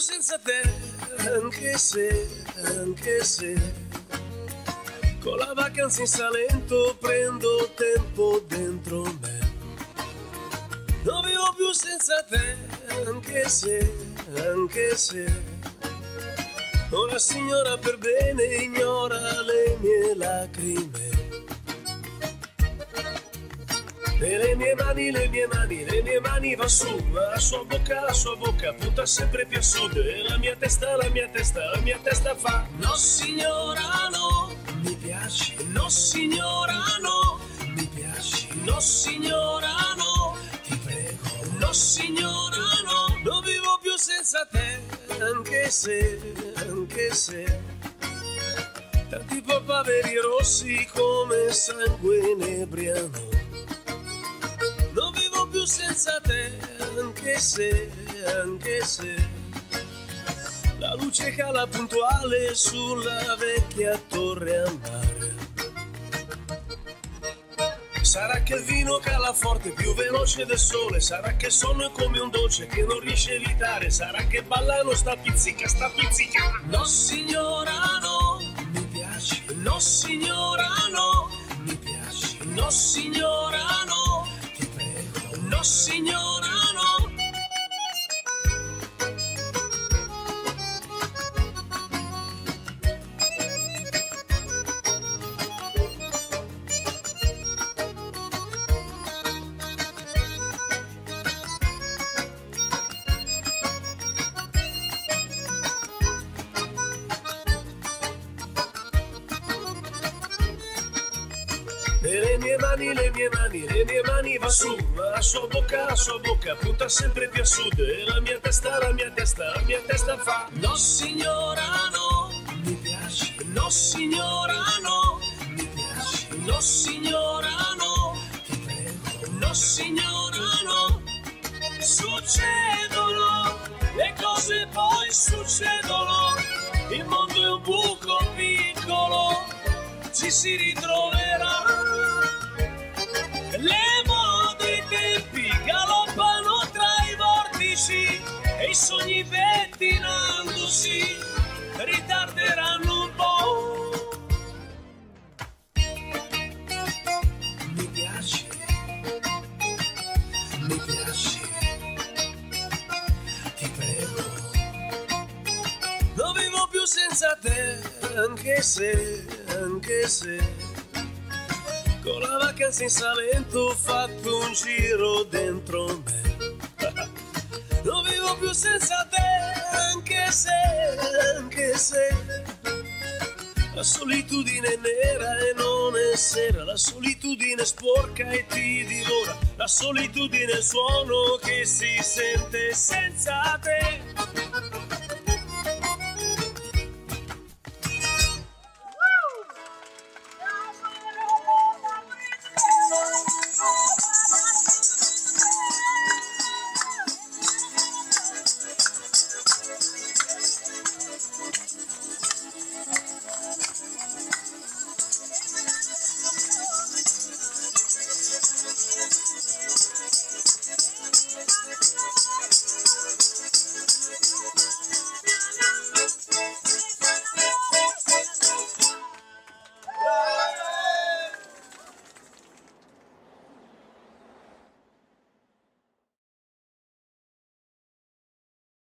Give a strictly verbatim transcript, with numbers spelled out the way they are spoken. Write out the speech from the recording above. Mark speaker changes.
Speaker 1: senza te, anche se, anche se con la vacanza in Salento prendo tempo dentro me. Non vivo più senza te, anche se, anche se una signora per bene ignora le mie lacrime. E le mie mani, le mie mani, le mie mani va su, la sua bocca, la sua bocca punta sempre più a sud. E la mia testa, la mia testa, la mia testa fa no signora no, mi piaci, no signora no, mi piaci, no signora no, ti prego, no signora no. Non vivo più senza te, anche se, anche se tanti papaveri rossi come sangue inebriano. Non vivo più senza te, anche se, anche se la luce cala puntuale sulla vecchia torre a mare. Sarà che il vino cala forte più veloce del sole, sarà che il sonno è come un dolce che non riesce a evitare, sarà che ballano sta pizzica, sta pizzica. No signora no, mi piaci, no signora no, mi piaci, no signora no, ti prego, no signora no. E le mie mani, le mie mani, le mie mani va su, la sua bocca, la sua bocca punta sempre più a sud. E la mia testa, la mia testa, la mia testa fa no signora no, mi piaci, no signora no, mi piaci, no signora no, ti prego, no signora no. Succedono, le cose poi succedono, il mondo è un buco piccolo, ci si ritroverà. Le mode i tempi galoppano tra i vortici e i sogni pettinandosi ritarderanno un po'. Mi piaci, mi piaci, ti prego. Non vivo più senza te, anche se, anche se con la vacanza in Salento ho fatto un giro dentro me. Non vivo più senza te, anche se, anche se la solitudine è nera e non è sera, la solitudine sporca e ti divora, la solitudine è il suono che si sente senza te.